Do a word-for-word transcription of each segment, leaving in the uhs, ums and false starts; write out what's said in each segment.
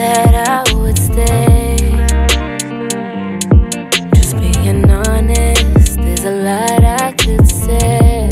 said I would stay. Just being honest, there's a lot I could say.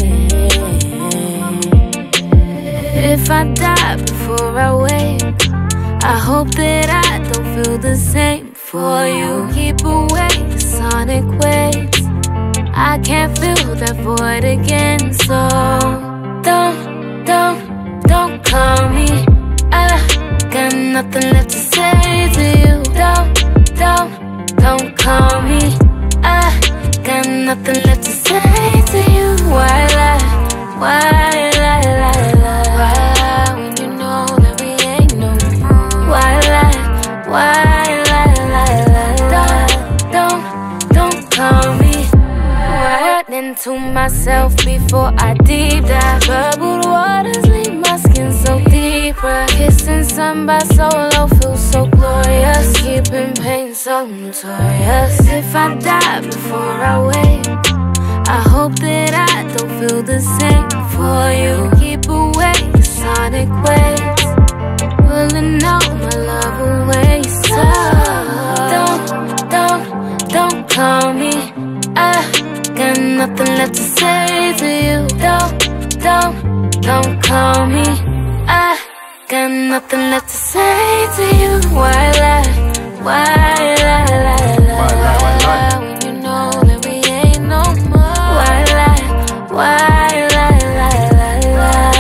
If I die before I wake, I hope that I don't feel the same for you. Keep away the sonic waves, I can't feel that void again. So don't, don't, don't call me. I got nothing left to say to you. Don't, don't, don't call me. I got nothing left to say to you. Why lie? Why lie, lie, lie? Why when you know that we ain't no more? Why lie? Why lie, lie, lie? Don't, don't, don't call me. Into myself before I deep dive. Troubled waters leave my skin so deep. Kissing sun by solo feels so glorious. Keeping pain so notorious. If I die before I wake, I hope that I don't feel the same for you. Keep away the sonic waves, pulling out my love away. So don't, don't, don't call me. I got nothing left to say to you. Don't, don't, don't call me. I got nothing left to say to you. Why lie? Why lie, lie, lie? Why lie, why lie? When you know that we ain't no more. Why lie? Why lie, lie, lie,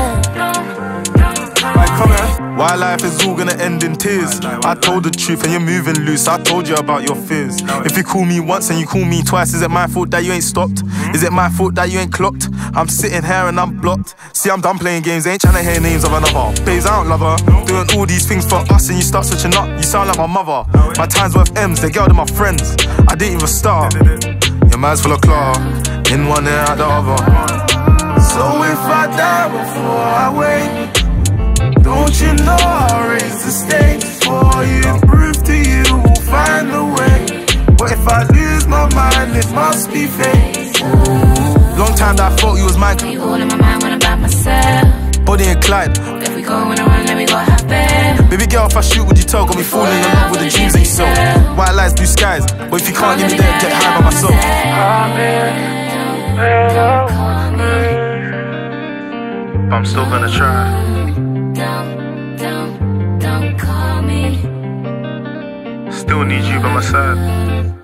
lie? Right, come here. Why life is all gonna end in tears? I told the truth and you're moving loose. I told you about your fears. If you call me once and you call me twice, is it my fault that you ain't stopped? Is it my fault that you ain't clocked? I'm sitting here and I'm blocked. See, I'm done playing games, ain't trying to hear names of another. Babes, I don't love her. Doing all these things for us and you start switching up. You sound like my mother. My time's worth M's, the girl to my friends. I didn't even start. Your man's full of claw, in one ear out the other. So if I die before I wake, don't you know I'll raise the stakes for you? Prove to you we'll find a way. But if I lose my mind, it must be fate. Long time that I thought you was mine. You all in my mind when I'm by myself. Body and Clyde. If we go on a run, then we go half bad. Baby girl, if I shoot, would you tell? Got me falling in love with the dreams that you sold. White lights, blue skies. But if you can't give me that, get high by myself. But I'm still gonna try. Don't, don't, don't call me. Still need you by my side.